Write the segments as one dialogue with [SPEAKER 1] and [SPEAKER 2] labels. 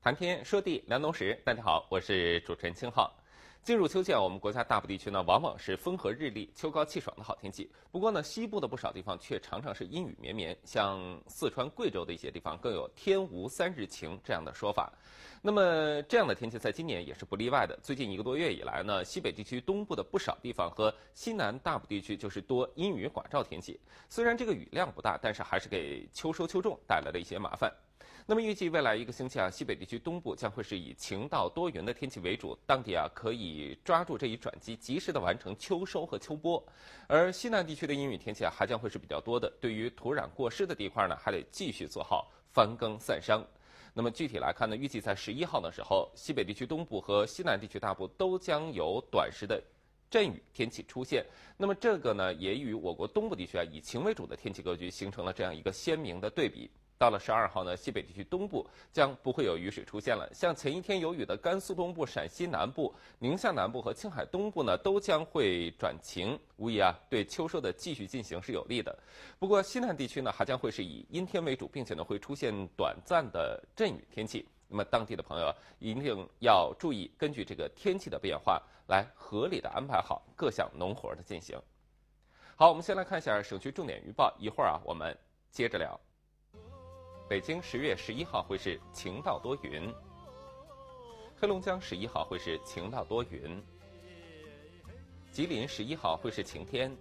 [SPEAKER 1] 谈天说地聊农时，大家好，我是主持人青浩。进入秋季我们国家大部地区呢，往往是风和日丽、秋高气爽的好天气。不过呢，西部的不少地方却常常是阴雨绵绵，像四川、贵州的一些地方更有天无三日晴这样的说法。那么这样的天气在今年也是不例外的。最近1个多月以来呢，西北地区东部的不少地方和西南大部地区就是多阴雨寡照天气。虽然这个雨量不大，但是还是给秋收秋种带来了一些麻烦。那么预计未来1个星期西北地区东部将会是以晴到多云的天气为主，当地可以抓住这一转机，及时的完成秋收和秋播。而西南地区的阴雨天气还将会是比较多的，对于土壤过湿的地块呢，还得继续做好翻耕散伤。那么具体来看呢，预计在11号的时候，西北地区东部和西南地区大部都将有短时的阵雨天气出现。那么这个呢，也与我国东部地区以晴为主的天气格局形成了这样一个鲜明的对比。到了12号呢，西北地区东部将不会有雨水出现了，像前一天有雨的甘肃东部、陕西南部、宁夏南部和青海东部呢，都将会转晴，无疑对秋收的继续进行是有利的。不过西南地区呢，还将会是以阴天为主，并且呢会出现短暂的阵雨天气。那么当地的朋友一定要注意，根据这个天气的变化来合理的安排好各项农活的进行。好，我们先来看一下省区重点预报，一会儿我们接着聊。北京10月11号会是晴到多云，黑龙江11号会是晴到多云，吉林11号会是晴天，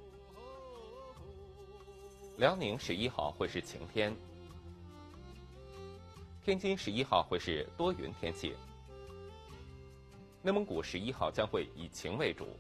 [SPEAKER 1] 辽宁11号会是晴天，天津11号会是多云天气，内蒙古11号将会以晴为主，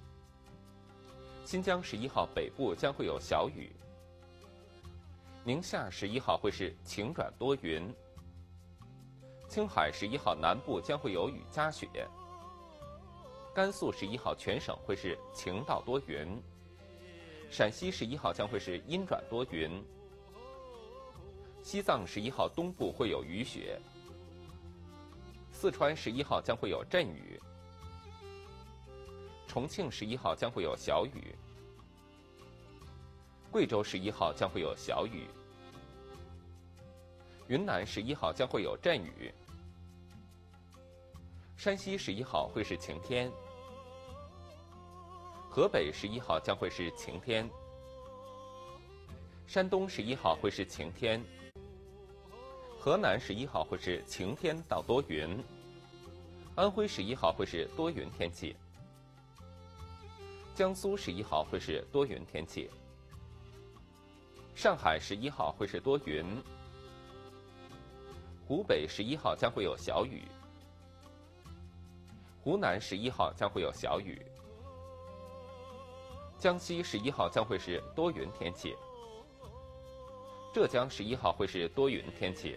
[SPEAKER 1] 新疆11号北部将会有小雨，宁夏11号会是晴转多云，青海11号南部将会有雨夹雪，甘肃11号全省会是晴到多云，陕西11号将会是阴转多云，西藏11号东部会有雨雪，四川11号将会有阵雨，重庆11号将会有小雨，贵州11号将会有小雨，云南11号将会有阵雨，山西11号会是晴天，河北11号将会是晴天，山东11号会是晴天，河南11号会是晴天到多云，安徽11号会是多云天气，江苏11号会是多云天气，上海11号会是多云，湖北11号将会有小雨，湖南11号将会有小雨，江西11号将会是多云天气，浙江11号会是多云天气，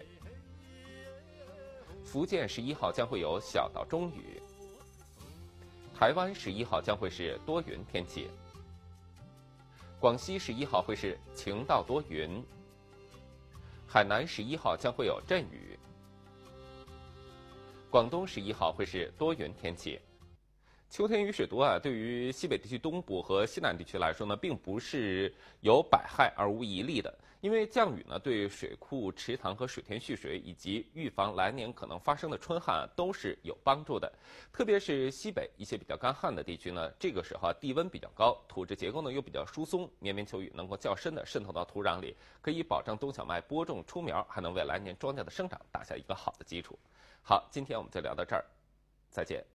[SPEAKER 1] 福建11号将会有小到中雨，台湾11号将会是多云天气，广西11号会是晴到多云，海南11号将会有阵雨，广东11号会是多云天气。秋天雨水多对于西北地区东部和西南地区来说呢，并不是有百害而无一利的。因为降雨呢，对水库、池塘和水田蓄水，以及预防来年可能发生的春旱都是有帮助的。特别是西北一些比较干旱的地区呢，这个时候地温比较高，土质结构呢又比较疏松，绵绵秋雨能够较深的渗透到土壤里，可以保证冬小麦播种出苗，还能为来年庄稼的生长打下一个好的基础。好，今天我们就聊到这儿，再见。